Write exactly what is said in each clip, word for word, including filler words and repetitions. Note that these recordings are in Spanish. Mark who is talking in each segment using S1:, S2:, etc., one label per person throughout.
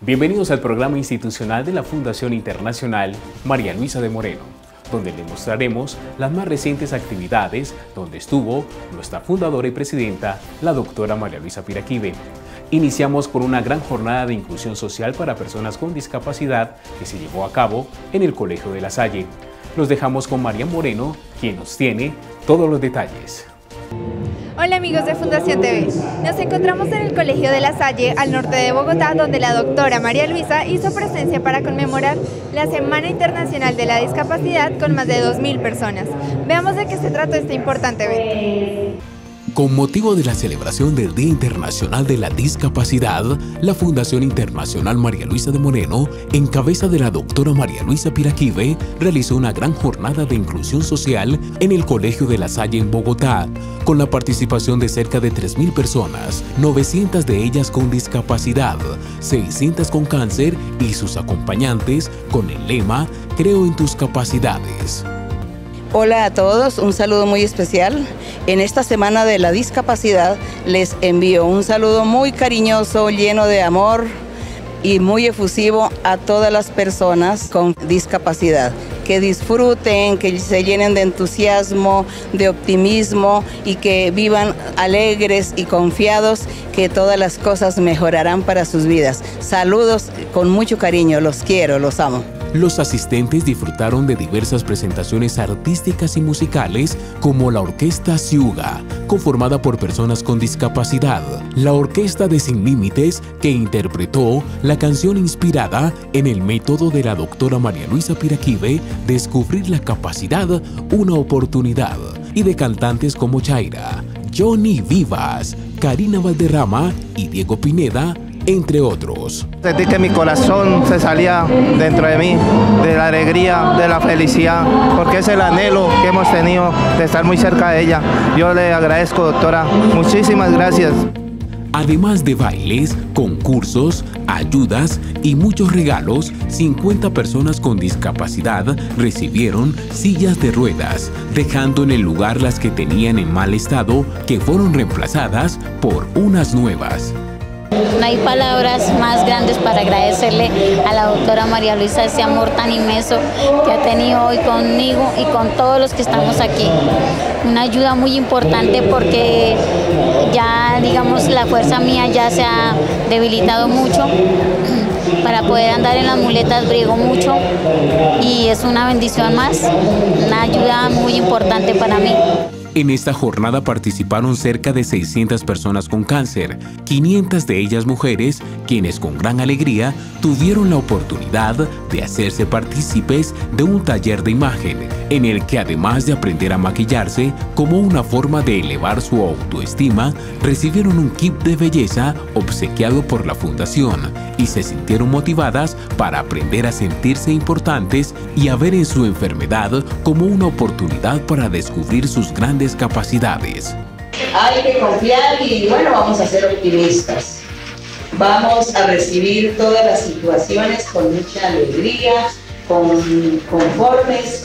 S1: Bienvenidos al programa institucional de la Fundación Internacional María Luisa de Moreno, donde le mostraremos las más recientes actividades donde estuvo nuestra fundadora y presidenta, la doctora María Luisa Piraquive. Iniciamos con una gran jornada de inclusión social para personas con discapacidad que se llevó a cabo en el Colegio de La Salle. Los dejamos con María Moreno, quien nos tiene todos los detalles.
S2: Hola amigos de Fundación T V, nos encontramos en el Colegio de La Salle, al norte de Bogotá, donde la doctora María Luisa hizo presencia para conmemorar la Semana Internacional de la Discapacidad con más de dos mil personas. Veamos de qué se trata este importante evento.
S1: Con motivo de la celebración del Día Internacional de la Discapacidad, la Fundación Internacional María Luisa de Moreno, en cabeza de la doctora María Luisa Piraquive, realizó una gran jornada de inclusión social en el Colegio de La Salle en Bogotá, con la participación de cerca de tres mil personas, novecientas de ellas con discapacidad, seiscientas con cáncer y sus acompañantes con el lema "Creo en tus capacidades".
S3: Hola a todos, un saludo muy especial. En esta Semana de la Discapacidad les envío un saludo muy cariñoso, lleno de amor y muy efusivo a todas las personas con discapacidad. Que disfruten, que se llenen de entusiasmo, de optimismo y que vivan alegres y confiados que todas las cosas mejorarán para sus vidas. Saludos con mucho cariño, los quiero, los amo.
S1: Los asistentes disfrutaron de diversas presentaciones artísticas y musicales como la Orquesta Ciuga, conformada por personas con discapacidad, la Orquesta de Sin Límites, que interpretó la canción inspirada en el método de la doctora María Luisa Piraquive, Descubrir la capacidad, una oportunidad, y de cantantes como Chaira, Johnny Vivas, Karina Valderrama y Diego Pineda, entre otros.
S4: Sentí que mi corazón se salía dentro de mí, de la alegría, de la felicidad, porque es el anhelo que hemos tenido de estar muy cerca de ella. Yo le agradezco, doctora, muchísimas gracias.
S1: Además de bailes, concursos, ayudas y muchos regalos, cincuenta personas con discapacidad recibieron sillas de ruedas, dejando en el lugar las que tenían en mal estado, que fueron reemplazadas por unas nuevas.
S5: No hay palabras más grandes para agradecerle a la doctora María Luisa ese amor tan inmenso que ha tenido hoy conmigo y con todos los que estamos aquí. Una ayuda muy importante porque ya, digamos, la fuerza mía ya se ha debilitado mucho. Para poder andar en las muletas briego mucho y es una bendición más, una ayuda muy importante para mí.
S1: En esta jornada participaron cerca de seiscientas personas con cáncer, quinientas de ellas mujeres, quienes con gran alegría tuvieron la oportunidad de hacerse partícipes de un taller de imagen, en el que además de aprender a maquillarse como una forma de elevar su autoestima, recibieron un kit de belleza obsequiado por la Fundación y se sintieron motivadas para aprender a sentirse importantes y a ver en su enfermedad como una oportunidad para descubrir sus grandes capacidades.
S6: Hay que confiar y bueno, vamos a ser optimistas. Vamos a recibir todas las situaciones con mucha alegría, con conformes.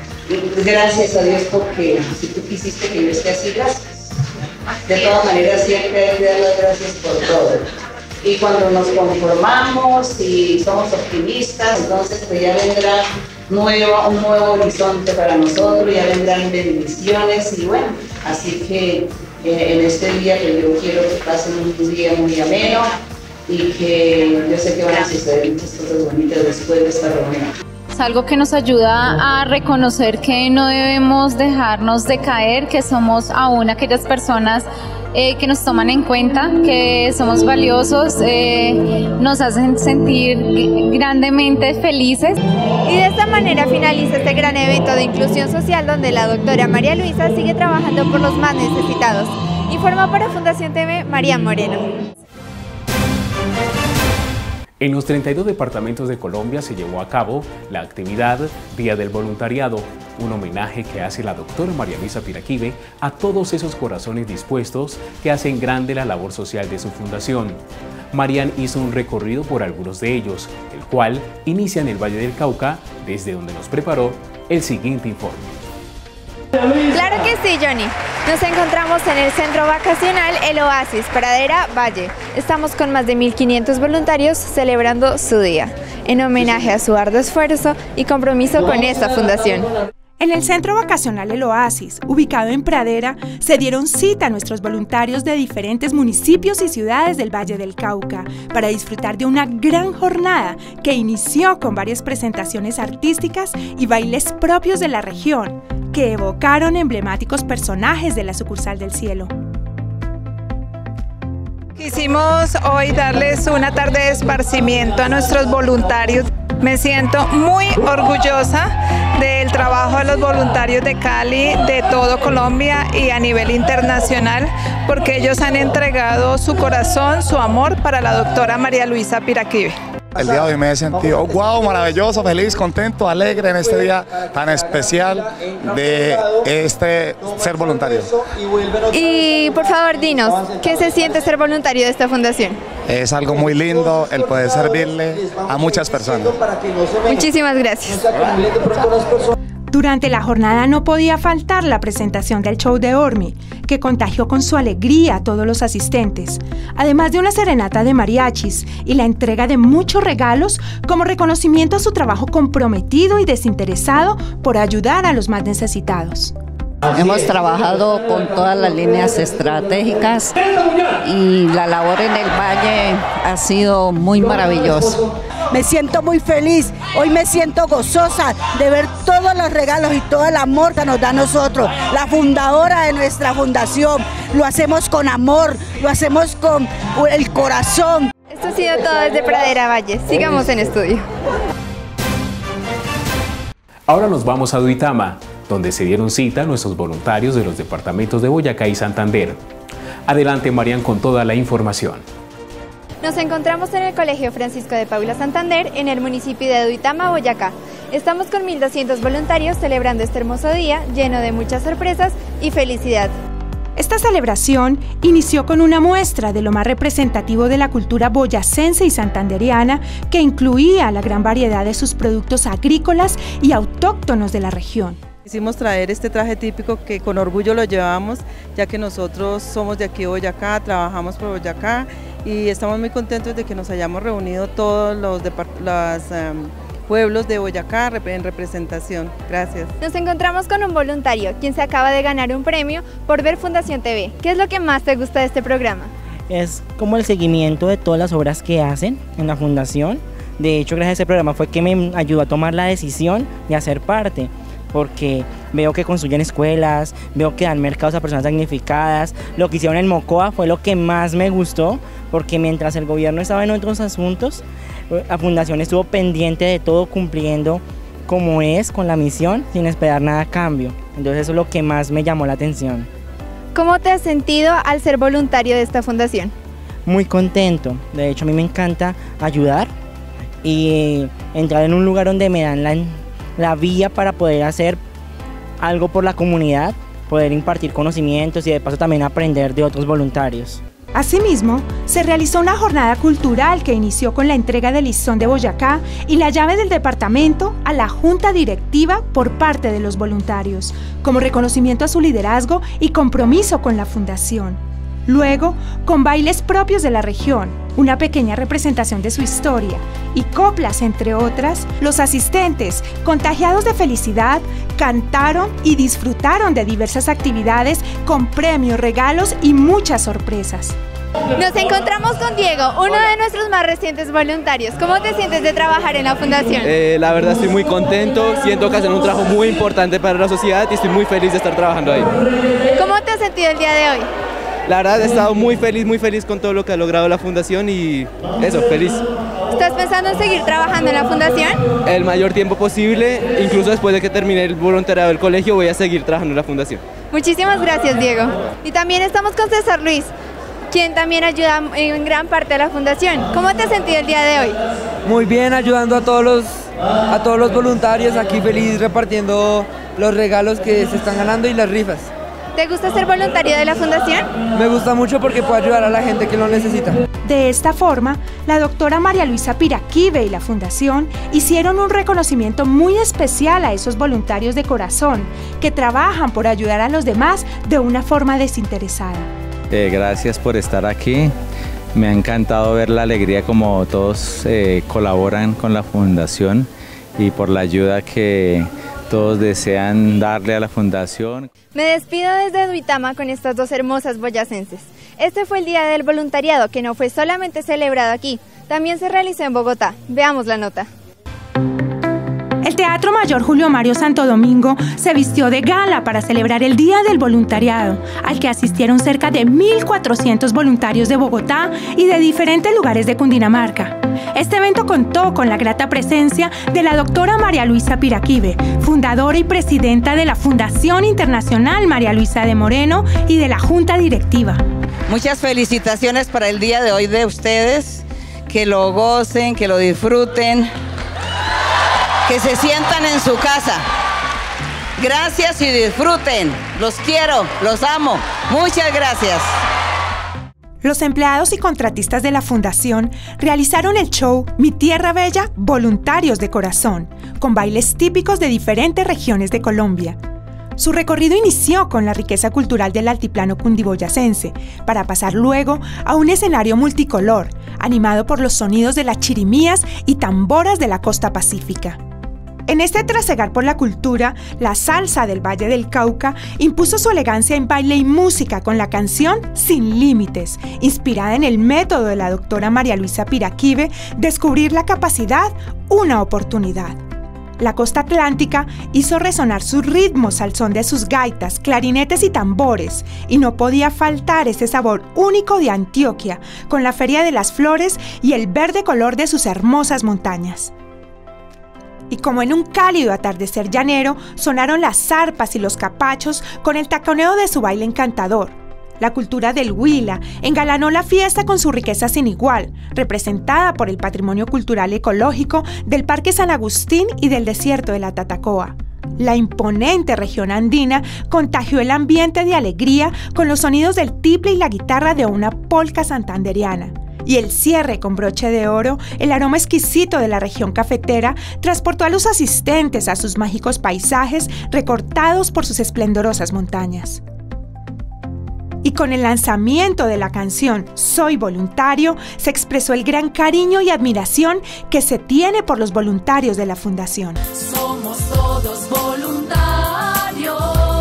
S6: Gracias a Dios porque si tú quisiste que yo esté así, gracias. De todas maneras siempre hay que dar las gracias por todo. Y cuando nos conformamos y somos optimistas, entonces pues ya vendrá nueva, un nuevo horizonte para nosotros, ya vendrán bendiciones y bueno, así que eh, en este día que yo quiero que pasen un día muy ameno y que yo sé que van a suceder muchas cosas bonitas después de esta reunión.
S7: Es algo que nos ayuda a reconocer que no debemos dejarnos de caer, que somos aún aquellas personas eh, que nos toman en cuenta, que somos valiosos, eh, nos hacen sentir grandemente felices.
S2: Y de esta manera finaliza este gran evento de inclusión social donde la doctora María Luisa sigue trabajando por los más necesitados. Informa para Fundación T V, María Moreno.
S1: En los treinta y dos departamentos de Colombia se llevó a cabo la actividad Día del Voluntariado, un homenaje que hace la doctora María Luisa Piraquive a todos esos corazones dispuestos que hacen grande la labor social de su fundación. Marian hizo un recorrido por algunos de ellos, el cual inicia en el Valle del Cauca, desde donde nos preparó el siguiente informe.
S2: Claro que que sí, Johnny. Nos encontramos en el centro vacacional El Oasis, Pradera Valle. Estamos con más de mil quinientos voluntarios celebrando su día, en homenaje a su arduo esfuerzo y compromiso con esta fundación.
S8: En el centro vacacional El Oasis, ubicado en Pradera, se dieron cita a nuestros voluntarios de diferentes municipios y ciudades del Valle del Cauca para disfrutar de una gran jornada que inició con varias presentaciones artísticas y bailes propios de la región, que evocaron emblemáticos personajes de la sucursal del cielo.
S9: Quisimos hoy darles una tarde de esparcimiento a nuestros voluntarios. Me siento muy orgullosa del trabajo de los voluntarios de Cali, de todo Colombia y a nivel internacional, porque ellos han entregado su corazón, su amor para la doctora María Luisa Piraquive.
S10: El día de hoy me he sentido wow, maravilloso, feliz, contento, alegre en este día tan especial de este ser voluntario.
S2: Y por favor, dinos, ¿qué se siente ser voluntario de esta fundación?
S10: Es algo muy lindo el poder servirle a muchas personas.
S2: Muchísimas gracias.
S8: Durante la jornada no podía faltar la presentación del show de Ormi, que contagió con su alegría a todos los asistentes, además de una serenata de mariachis y la entrega de muchos regalos como reconocimiento a su trabajo comprometido y desinteresado por ayudar a los más necesitados.
S11: Hemos trabajado con todas las líneas estratégicas y la labor en el valle ha sido muy maravillosa.
S12: Me siento muy feliz, hoy me siento gozosa de ver todos los regalos y todo el amor que nos da a nosotros, la fundadora de nuestra fundación. Lo hacemos con amor, lo hacemos con el corazón.
S2: Esto ha sido todo desde Pradera Valle. Sigamos en estudio.
S1: Ahora nos vamos a Duitama, donde se dieron cita nuestros voluntarios de los departamentos de Boyacá y Santander. Adelante, Marian, con toda la información.
S2: Nos encontramos en el Colegio Francisco de Paula Santander, en el municipio de Duitama, Boyacá. Estamos con mil doscientos voluntarios celebrando este hermoso día, lleno de muchas sorpresas y felicidad.
S8: Esta celebración inició con una muestra de lo más representativo de la cultura boyacense y santanderiana, que incluía la gran variedad de sus productos agrícolas y autóctonos de la región.
S13: Quisimos traer este traje típico que con orgullo lo llevamos, ya que nosotros somos de aquí de Boyacá, trabajamos por Boyacá y estamos muy contentos de que nos hayamos reunido todos los, los um, pueblos de Boyacá en representación. Gracias.
S2: Nos encontramos con un voluntario, quien se acaba de ganar un premio por ver Fundación T V. ¿Qué es lo que más te gusta de este programa?
S14: Es como el seguimiento de todas las obras que hacen en la fundación. De hecho, gracias a ese programa fue que me ayudó a tomar la decisión de hacer parte, porque veo que construyen escuelas, veo que dan mercados a personas damnificadas. Lo que hicieron en Mocoa fue lo que más me gustó, porque mientras el gobierno estaba en otros asuntos, la fundación estuvo pendiente de todo, cumpliendo como es con la misión, sin esperar nada a cambio. Entonces eso es lo que más me llamó la atención.
S2: ¿Cómo te has sentido al ser voluntario de esta fundación?
S14: Muy contento. De hecho, a mí me encanta ayudar y entrar en un lugar donde me dan la, la vía para poder hacer algo por la comunidad, poder impartir conocimientos y de paso también aprender de otros voluntarios.
S8: Asimismo, se realizó una jornada cultural que inició con la entrega del listón de Boyacá y la llave del departamento a la junta directiva por parte de los voluntarios, como reconocimiento a su liderazgo y compromiso con la fundación. Luego, con bailes propios de la región, una pequeña representación de su historia y coplas, entre otras, los asistentes, contagiados de felicidad, cantaron y disfrutaron de diversas actividades con premios, regalos y muchas sorpresas.
S2: Nos encontramos con Diego, uno de nuestros más recientes voluntarios. ¿Cómo te sientes de trabajar en la fundación?
S15: Eh, la verdad estoy muy contento, siento que hacen un trabajo muy importante para la sociedad y estoy muy feliz de estar trabajando ahí.
S2: ¿Cómo te has sentido el día de hoy?
S15: La verdad he estado muy feliz, muy feliz con todo lo que ha logrado la fundación y eso, feliz.
S2: ¿Estás pensando en seguir trabajando en la fundación?
S15: El mayor tiempo posible, incluso después de que termine el voluntariado del colegio voy a seguir trabajando en la fundación.
S2: Muchísimas gracias, Diego. Y también estamos con César Luis, quien también ayuda en gran parte a la fundación. ¿Cómo te has sentido el día de hoy?
S16: Muy bien, ayudando a todos los, a todos los voluntarios, aquí feliz repartiendo los regalos que se están ganando y las rifas.
S2: ¿Te gusta ser voluntario de la fundación?
S16: Me gusta mucho porque puedo ayudar a la gente que lo necesita.
S8: De esta forma, la doctora María Luisa Piraquive y la Fundación hicieron un reconocimiento muy especial a esos voluntarios de corazón que trabajan por ayudar a los demás de una forma desinteresada.
S17: Eh, gracias por estar aquí. Me ha encantado ver la alegría como todos eh, colaboran con la Fundación y por la ayuda que todos desean darle a la Fundación.
S2: Me despido desde Duitama con estas dos hermosas boyacenses. Este fue el Día del Voluntariado, que no fue solamente celebrado aquí, también se realizó en Bogotá. Veamos la nota.
S8: El Teatro Mayor Julio Mario Santo Domingo se vistió de gala para celebrar el Día del Voluntariado, al que asistieron cerca de mil cuatrocientos voluntarios de Bogotá y de diferentes lugares de Cundinamarca. Este evento contó con la grata presencia de la doctora María Luisa Piraquive, fundadora y presidenta de la Fundación Internacional María Luisa de Moreno y de la Junta Directiva.
S3: Muchas felicitaciones para el día de hoy de ustedes, que lo gocen, que lo disfruten, que se sientan en su casa. Gracias y disfruten. Los quiero, los amo. Muchas gracias.
S8: Los empleados y contratistas de la Fundación realizaron el show Mi Tierra Bella, Voluntarios de Corazón, con bailes típicos de diferentes regiones de Colombia. Su recorrido inició con la riqueza cultural del altiplano cundiboyacense, para pasar luego a un escenario multicolor, animado por los sonidos de las chirimías y tamboras de la costa pacífica. En este trasegar por la cultura, la salsa del Valle del Cauca impuso su elegancia en baile y música con la canción Sin Límites, inspirada en el método de la doctora María Luisa Piraquive, Descubrir la capacidad, una oportunidad. La costa atlántica hizo resonar sus ritmos al son de sus gaitas, clarinetes y tambores, y no podía faltar ese sabor único de Antioquia, con la Feria de las Flores y el verde color de sus hermosas montañas. Y como en un cálido atardecer llanero, sonaron las zarpas y los capachos con el taconeo de su baile encantador. La cultura del Huila engalanó la fiesta con su riqueza sin igual, representada por el patrimonio cultural ecológico del Parque San Agustín y del desierto de la Tatacoa. La imponente región andina contagió el ambiente de alegría con los sonidos del tiple y la guitarra de una polca santandereana. Y el cierre con broche de oro, el aroma exquisito de la región cafetera, transportó a los asistentes a sus mágicos paisajes recortados por sus esplendorosas montañas. Y con el lanzamiento de la canción Soy Voluntario, se expresó el gran cariño y admiración que se tiene por los voluntarios de la Fundación.
S18: Somos todos voluntarios,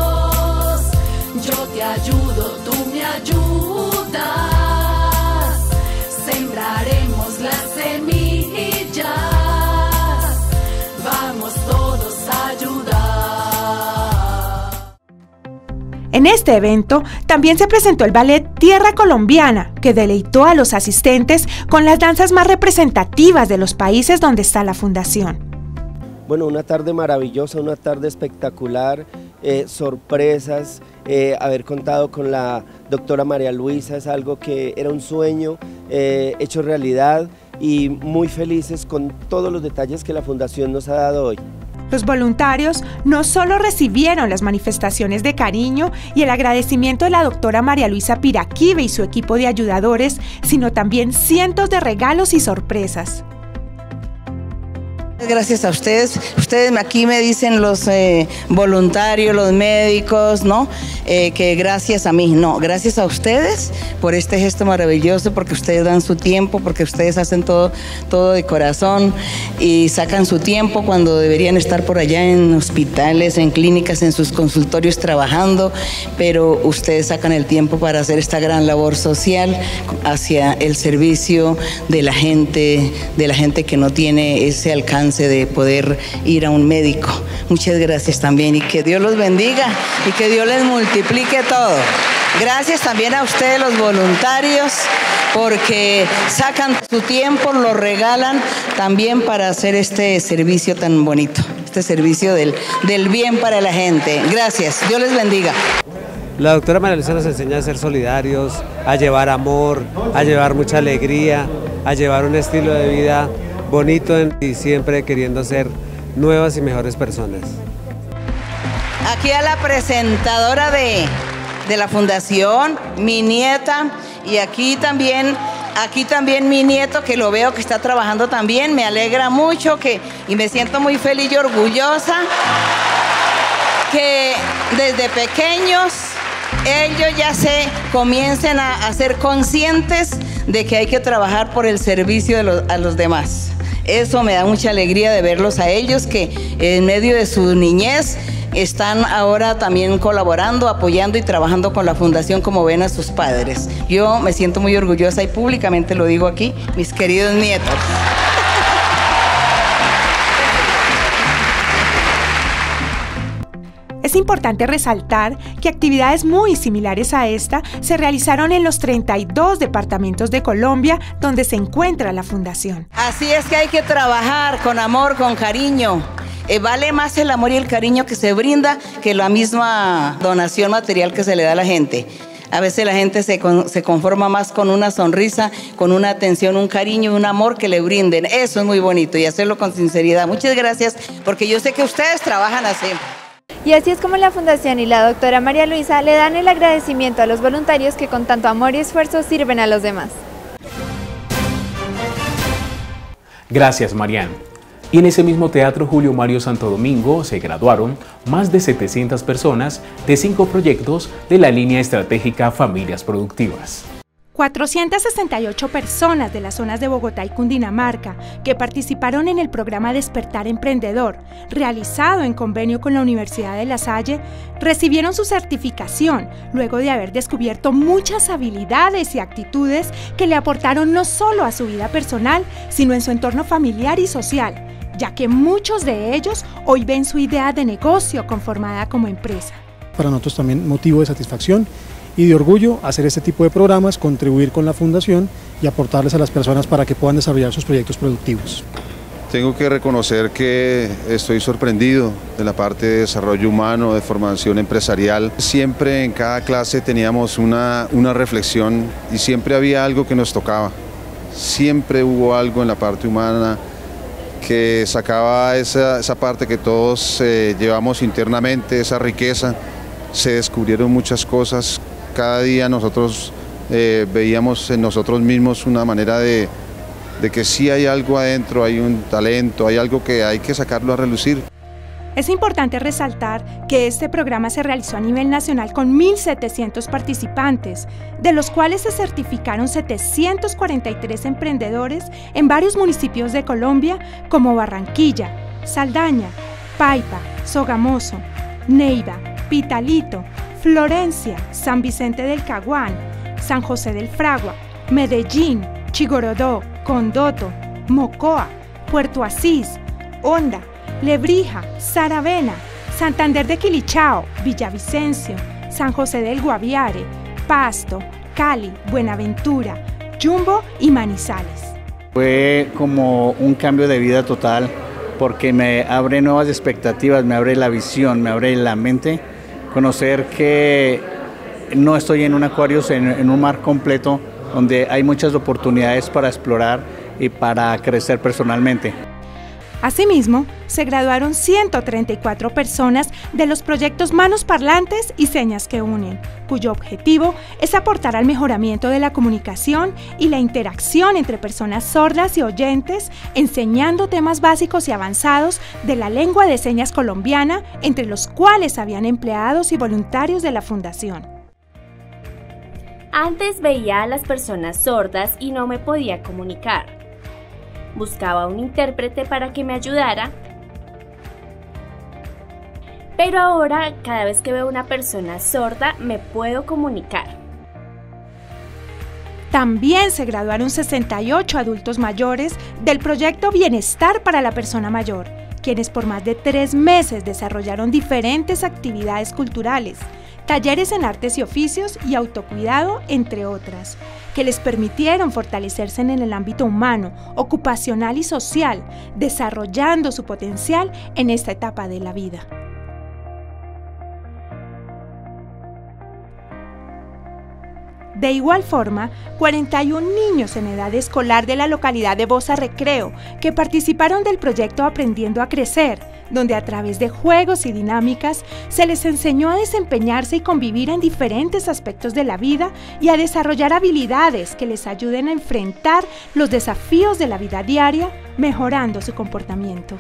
S18: yo te ayudo, tú me ayudas, sembraremos las semillas, vamos todos a ayudar.
S8: En este evento también se presentó el ballet Tierra Colombiana, que deleitó a los asistentes con las danzas más representativas de los países donde está la Fundación.
S19: Bueno, una tarde maravillosa, una tarde espectacular, eh, sorpresas, eh, haber contado con la doctora María Luisa es algo que era un sueño eh, hecho realidad, y muy felices con todos los detalles que la Fundación nos ha dado hoy.
S8: Los voluntarios no solo recibieron las manifestaciones de cariño y el agradecimiento de la doctora María Luisa Piraquive y su equipo de ayudadores, sino también cientos de regalos y sorpresas.
S3: Gracias a ustedes. Ustedes aquí me dicen los eh, voluntarios, los médicos, ¿no? Eh, que gracias a mí, no, gracias a ustedes por este gesto maravilloso, porque ustedes dan su tiempo, porque ustedes hacen todo, todo de corazón y sacan su tiempo cuando deberían estar por allá en hospitales, en clínicas, en sus consultorios trabajando, pero ustedes sacan el tiempo para hacer esta gran labor social hacia el servicio de la gente, de la gente que no tiene ese alcance de poder ir a un médico. Muchas gracias también, y que Dios los bendiga y que Dios les multiplique todo. Gracias también a ustedes los voluntarios, porque sacan su tiempo, lo regalan también para hacer este servicio tan bonito, este servicio del, del bien para la gente. Gracias, Dios les bendiga.
S20: La doctora María Luisa nos enseña a ser solidarios, a llevar amor, a llevar mucha alegría, a llevar un estilo de vida bonito y siempre queriendo ser nuevas y mejores personas.
S3: Aquí a la presentadora de de la fundación, mi nieta, y aquí también, aquí también mi nieto, que lo veo que está trabajando también, me alegra mucho que, y me siento muy feliz y orgullosa que desde pequeños ellos ya se comiencen a, a ser conscientes de que hay que trabajar por el servicio de los, a los demás. Eso me da mucha alegría de verlos a ellos, que en medio de su niñez están ahora también colaborando, apoyando y trabajando con la fundación como ven a sus padres. Yo me siento muy orgullosa y públicamente lo digo aquí, mis queridos nietos.
S8: Es importante resaltar que actividades muy similares a esta se realizaron en los treinta y dos departamentos de Colombia donde se encuentra la fundación.
S3: Así es que hay que trabajar con amor, con cariño. Eh, vale más el amor y el cariño que se brinda que la misma donación material que se le da a la gente. A veces la gente se, con, se conforma más con una sonrisa, con una atención, un cariño, un amor que le brinden. Eso es muy bonito y hacerlo con sinceridad. Muchas gracias, porque yo sé que ustedes trabajan así.
S2: Y así es como la Fundación y la doctora María Luisa le dan el agradecimiento a los voluntarios que con tanto amor y esfuerzo sirven a los demás.
S1: Gracias, Marian. Y en ese mismo Teatro Julio Mario Santo Domingo se graduaron más de setecientas personas de cinco proyectos de la línea estratégica Familias Productivas.
S8: cuatrocientas sesenta y ocho personas de las zonas de Bogotá y Cundinamarca que participaron en el programa Despertar Emprendedor, realizado en convenio con la Universidad de La Salle, recibieron su certificación luego de haber descubierto muchas habilidades y actitudes que le aportaron no solo a su vida personal, sino en su entorno familiar y social, ya que muchos de ellos hoy ven su idea de negocio conformada como empresa.
S21: Para nosotros también motivo de satisfacción y de orgullo hacer este tipo de programas, contribuir con la fundación y aportarles a las personas para que puedan desarrollar sus proyectos productivos.
S22: Tengo que reconocer que estoy sorprendido de la parte de desarrollo humano, de formación empresarial. Siempre en cada clase teníamos una, una reflexión y siempre había algo que nos tocaba. Siempre hubo algo en la parte humana que sacaba esa, esa parte que todos eh, llevamos internamente, esa riqueza. Se descubrieron muchas cosas. Cada día nosotros eh, veíamos en nosotros mismos una manera de, de que sí hay algo adentro, hay un talento, hay algo que hay que sacarlo a relucir.
S8: Es importante resaltar que este programa se realizó a nivel nacional con mil setecientos participantes, de los cuales se certificaron setecientos cuarenta y tres emprendedores en varios municipios de Colombia como Barranquilla, Saldaña, Paipa, Sogamoso, Neiva, Pitalito, Florencia, San Vicente del Caguán, San José del Fragua, Medellín, Chigorodó, Condoto, Mocoa, Puerto Asís, Honda, Lebrija, Saravena, Santander de Quilichao, Villavicencio, San José del Guaviare, Pasto, Cali, Buenaventura, Jumbo y Manizales.
S23: Fue como un cambio de vida total porque me abre nuevas expectativas, me abre la visión, me abre la mente. Conocer que no estoy en un acuario, en, en un mar completo donde hay muchas oportunidades para explorar y para crecer personalmente.
S8: Asimismo, se graduaron ciento treinta y cuatro personas de los proyectos Manos Parlantes y Señas que Unen, cuyo objetivo es aportar al mejoramiento de la comunicación y la interacción entre personas sordas y oyentes, enseñando temas básicos y avanzados de la lengua de señas colombiana, entre los cuales habían empleados y voluntarios de la Fundación.
S24: Antes veía a las personas sordas y no me podía comunicar. Buscaba un intérprete para que me ayudara, pero ahora cada vez que veo una persona sorda me puedo comunicar.
S8: También se graduaron sesenta y ocho adultos mayores del proyecto Bienestar para la Persona Mayor, quienes por más de tres meses desarrollaron diferentes actividades culturales, talleres en artes y oficios y autocuidado, entre otras, que les permitieron fortalecerse en el ámbito humano, ocupacional y social, desarrollando su potencial en esta etapa de la vida. De igual forma, cuarenta y un niños en edad escolar de la localidad de Bosa Recreo que participaron del proyecto Aprendiendo a Crecer, donde a través de juegos y dinámicas se les enseñó a desempeñarse y convivir en diferentes aspectos de la vida y a desarrollar habilidades que les ayuden a enfrentar los desafíos de la vida diaria, mejorando su comportamiento.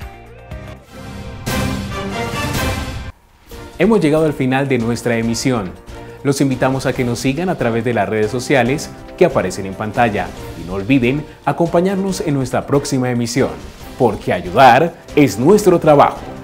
S1: Hemos llegado al final de nuestra emisión. Los invitamos a que nos sigan a través de las redes sociales que aparecen en pantalla y no olviden acompañarnos en nuestra próxima emisión, porque ayudar es nuestro trabajo.